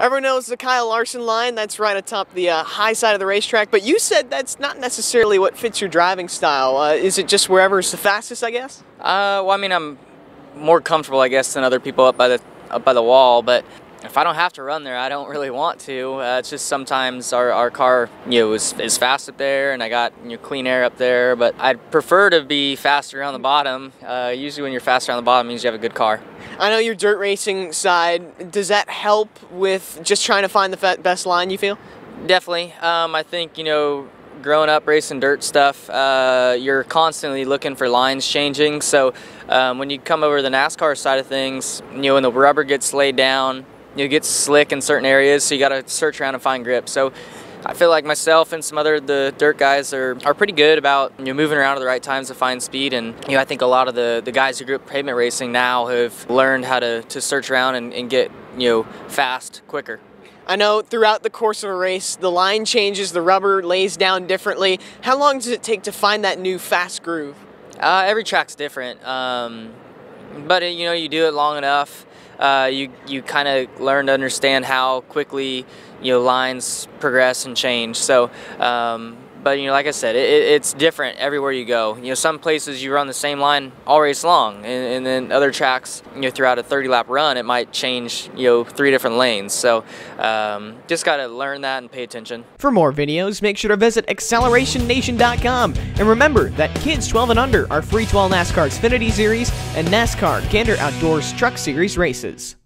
Everyone knows the Kyle Larson line. That's right atop the high side of the racetrack. But you said that's not necessarily what fits your driving style. Is it just wherever's the fastest, I guess? Well, I mean, I'm more comfortable, I guess, than other people up by the wall. But if I don't have to run there, I don't really want to. It's just sometimes our car, is fast up there, and I got clean air up there. But I'd prefer to be faster on the bottom. Usually, when you're faster on the bottom, it means you have a good car. I know your dirt racing side. Does that help with just trying to find the best line, you feel? Definitely. I think growing up racing dirt stuff, you're constantly looking for lines changing. So when you come over to the NASCAR side of things, when the rubber gets laid down, it gets slick in certain areas, so you got to search around and find grip. So I feel like myself and some other the dirt guys are pretty good about moving around at the right times to find speed. And I think a lot of the guys who grew up pavement racing now have learned how to search around and get fast quicker. I know throughout the course of a race, the line changes, the rubber lays down differently. How long does it take to find that new fast groove? Every track's different, but you do it long enough, you kind of learn to understand how quickly lines progress and change. So, but like I said, it's different everywhere you go. Some places you run the same line all race long, and then other tracks, throughout a 30-lap run, it might change 3 different lanes. So, just got to learn that and pay attention. For more videos, make sure to visit AccelerationNation.com, and remember that kids 12 and under are free to all NASCAR Xfinity Series and NASCAR Gander Outdoors Truck Series races.